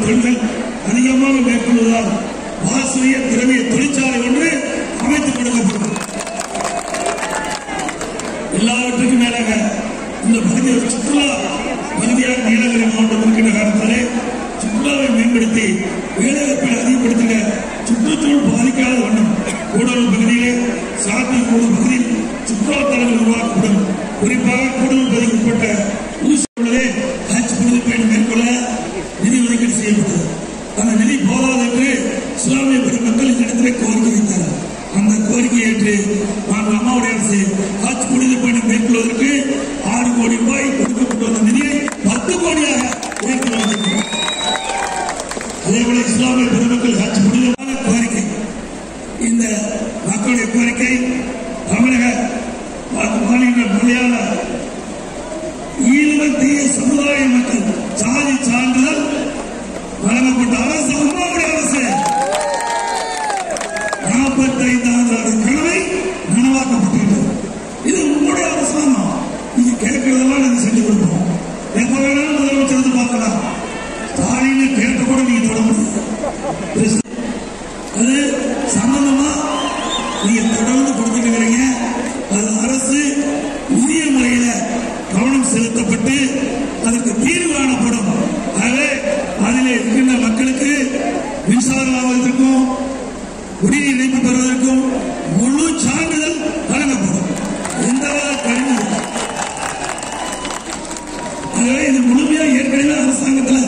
தொழில்கள் அதிகமாக மேற்கொள்வதால் வாசலிய திரவிய தொழிற்சாலை ஒன்று அமைத்துக் கொடுக்கப்படும். எல்லாவற்றுக்கும் மேலாக இந்த பகுதியில் சுற்றுலா பகுதியாக நீலகிரி மாவட்டம் இருக்கின்ற காலத்திலே சுற்றுலாவை மேம்படுத்தி வேலைவாய்ப்பை அதிகப்படுத்திட சுற்றுச்சூழல் பாதிக்காத வண்ணம் கூடலூர் பகுதியிலே சாத்தூர் கூடலூர் பகுதியில் சுற்றுலா தலங்கள் உருவாக்கப்படும். குறிப்பாக கூடலூர் பகுதிக்கு உட்பட்ட ஊசிகளே ஹஜ் புனித பயணம் மேற்கொள்ள நிதி ஒதுக்கீடு செய்யப்பட்டது. அந்த நிதி போதாது என்று இஸ்லாமிய பெருமக்கள் இந்த இடத்திலே கோரிக்கை வைத்தார்கள். அந்த கோரிக்கையை ஏற்று நாங்கள் அம்மாவுடைய அரசு ஹஜ் புனித பயணம் மேற்கொள்வதற்கு 6 கோடி ரூபாய் கொடுக்கப்பட்டு வந்த நிதியை 10 கோடியாக உயர்த்தி வழங்கியிருக்கிறோம். அதேபோல இஸ்லாமிய பெருமக்கள் ஹஜ் புனிதமான கோரிக்கை, இந்த மக்களுடைய கோரிக்கை தமிழக மாநில மலையாள ஈழத்திய சமுதாய மக்கள் சாதி சான்றிதழ் வழங்கப்பட்ட அரசு அம்மாவுடைய அரசு 45ஆவது ஆண்டு கனவை நனவாக்கப்பட்டிருக்கிறது. இது உங்களுடைய அரசாங்கம். நீங்க கேட்கறதெல்லாம் நாங்க செஞ்சு கொடுப்போம். எப்ப வேணாலும் முதலமைச்சர் பார்க்கலாம். ஸ்டாலின் கேட்க கூட நீங்க தொட முடியாது. அது சம்பந்தமா நீங்க தொடர்ந்து கொடுத்துட்டு இருக்கிறீங்க. அது அரசு உரிய முறையில கவனம் செலுத்தப்பட்டு அதற்கு தீர்வு காணப்படும். ஆகவே அதில் இருக்கின்ற மக்களுக்கு மின்சாரம் ஆவதற்கும் குடிநீர் இணைப்பு பெறுவதற்கும் முழு சான்றிதழ் வழங்கப்படும். எந்த கடிதம் ஆகவே இது முழுமையாக ஏற்கனவே அரசாங்கத்தில்